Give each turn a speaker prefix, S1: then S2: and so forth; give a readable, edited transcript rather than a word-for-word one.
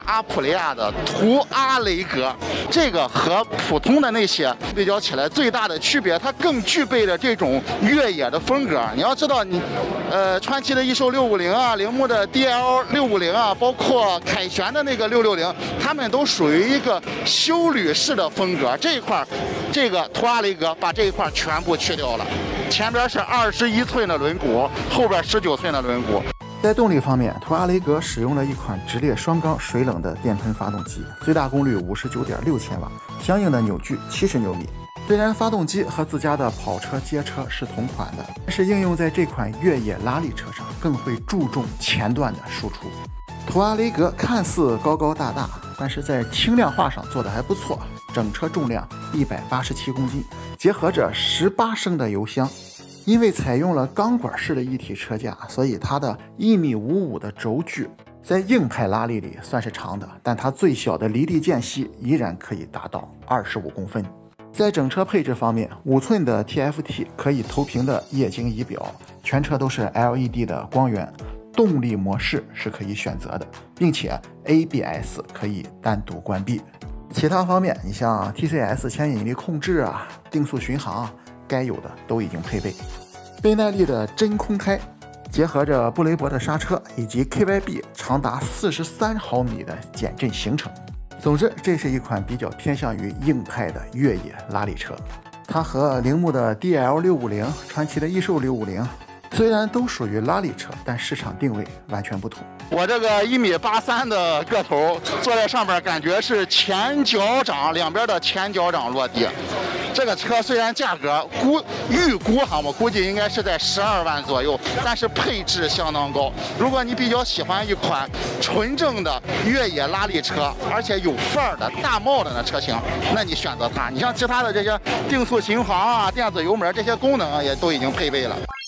S1: 阿普利亚的途阿雷格，这个和普通的那些比较起来，最大的区别，它更具备了这种越野的风格。你要知道你，川崎的翼兽650啊，铃木的 DL 650啊，包括凯旋的那个660，它们都属于一个休旅式的风格。这一块，这个途阿雷格把这一块全部去掉了，前边是21寸的轮毂，后边19寸的轮毂。
S2: 在动力方面，途阿雷格使用了一款直列双缸水冷的电喷发动机，最大功率59.6千瓦，相应的扭矩70牛米。虽然发动机和自家的跑车、街车是同款的，但是应用在这款越野拉力车上，更会注重前段的输出。途阿雷格看似高高大大，但是在轻量化上做得还不错，整车重量187公斤，结合着18升的油箱。因为采用了钢管式的一体车架，所以它的1.55米的轴距在硬派拉力里算是长的，但它最小的离地间隙依然可以达到25公分。在整车配置方面，5寸的 TFT 可以投屏的液晶仪表，全车都是 LED 的光源，动力模式是可以选择的，并且 ABS 可以单独关闭。其他方面，你像 TCS 牵引力控制啊、定速巡航该有的都已经配备。倍耐力的真空胎，结合着布雷伯的刹车以及 KYB 长达43毫米的减震行程。总之，这是一款比较偏向于硬派的越野拉力车。它和铃木的 DL 650、川崎的翼兽650虽然都属于拉力车，但市场定位完全不同。
S1: 我这个1.83米的个头坐在上面，感觉是前脚掌两边的前脚掌落地。这个车虽然价格预估哈，我估计应该是在12万左右，但是配置相当高。如果你比较喜欢一款纯正的越野拉力车，而且有范儿的大帽的车型，那你选择它。你像其他的这些定速巡航啊、电子油门这些功能也都已经配备了。